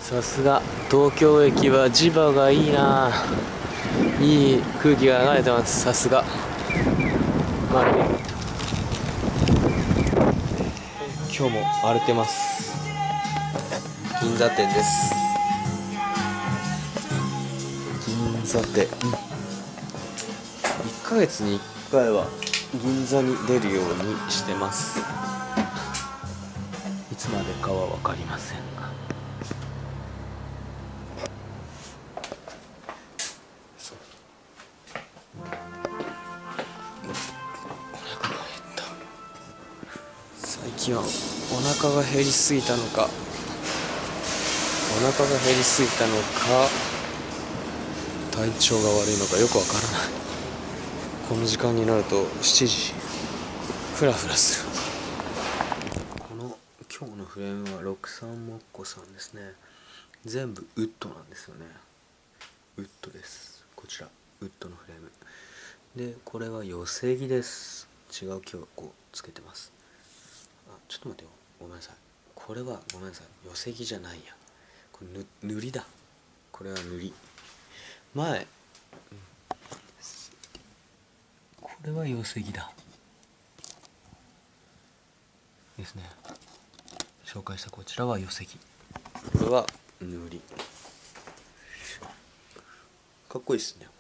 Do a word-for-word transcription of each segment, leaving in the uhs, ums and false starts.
さすが東京駅は磁場がいいな。いい空気が流れてます。さすが。まるで今日も荒れてます。銀座店です。銀座店、うん、いっかげつにいっかいは銀座に出るようにしてます。いつまでかは分かりませんが、最近はお腹が減りすぎたのかお腹が減りすぎたのか体調が悪いのかよくわからない。この時間になるとしちじ、フラフラする。この今日のフレームはろくさんもっこさんですね。全部ウッドなんですよね。ウッドです。こちらウッドのフレームで、これは寄せ木です。違う木をこうつけてます。あ、ちょっと待ってよ、ごめんなさい。これはごめんなさい、寄せ木じゃないや。これぬ塗りだ。これは塗り。前、うん、これは寄せ木だですね。紹介したこちらは寄せ木、これは塗り。かっこいいですね。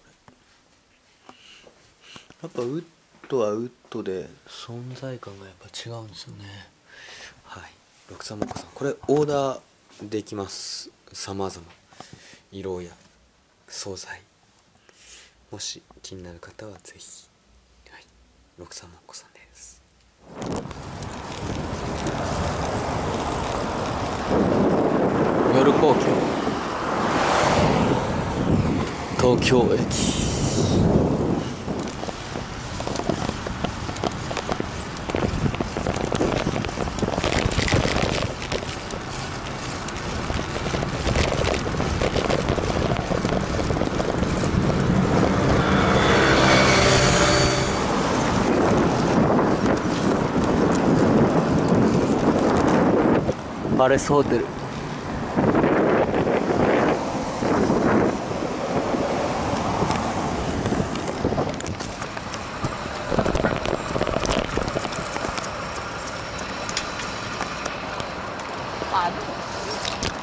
これやっぱウッドはウッドで存在感がやっぱ違うんですよね。はい、ろくさんもっこさん、これオーダーできます。さまざま色や素材、もし気になる方はぜひ。はい、ろくさんもっこさんです。夜皇居東京駅、パレスホテル。あ